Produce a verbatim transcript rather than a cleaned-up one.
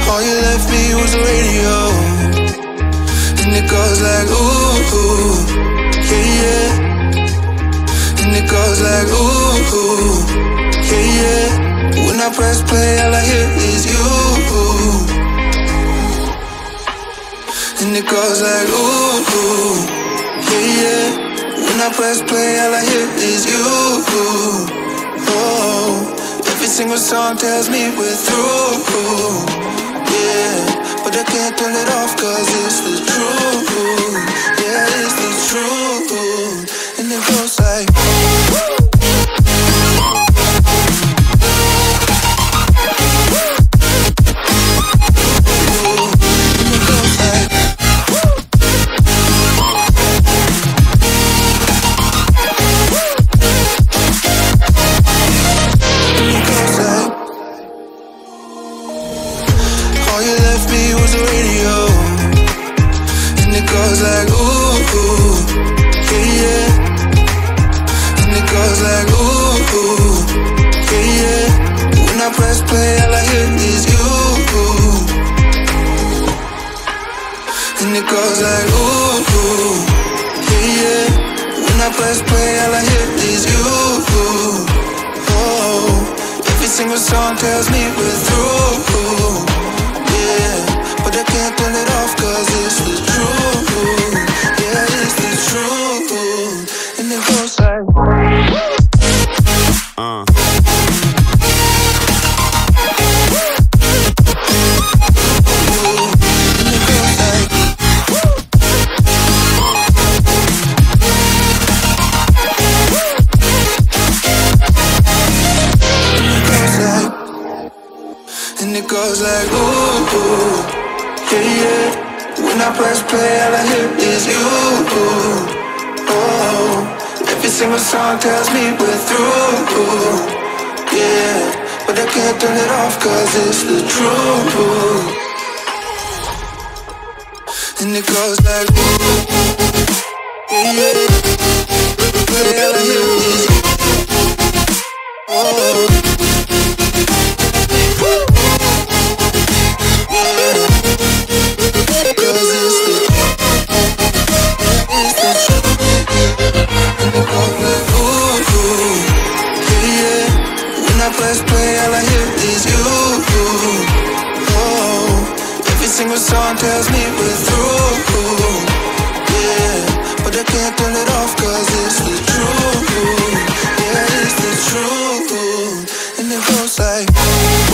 All you left me was the radio, and it goes like ooh, yeah, yeah. And it goes like ooh, yeah, yeah. When I press play, all I hear is you. And it goes like ooh, yeah, yeah. When I press play, all I hear is you. Oh, every single song tells me we're through. Yeah, but I can't turn it off 'cause it's the truth. Yeah, it's the truth. And it goes like tells me we're through. Yeah, but I can't turn it off 'cause it's the truth. Yeah, it's the truth. And it goes like uh. Goes like ooh, yeah, yeah. When I press play, all I hear is you. Oh, every single song tells me we're through. Yeah, but I can't turn it off 'cause it's the truth. And it goes like ooh, yeah, yeah. Play, all I hear is you. Oh. Press play, all I hear is you. Oh, every single song tells me we're through. Yeah, but I can't turn it off 'cause it's the truth. Yeah, it's the truth. And it goes like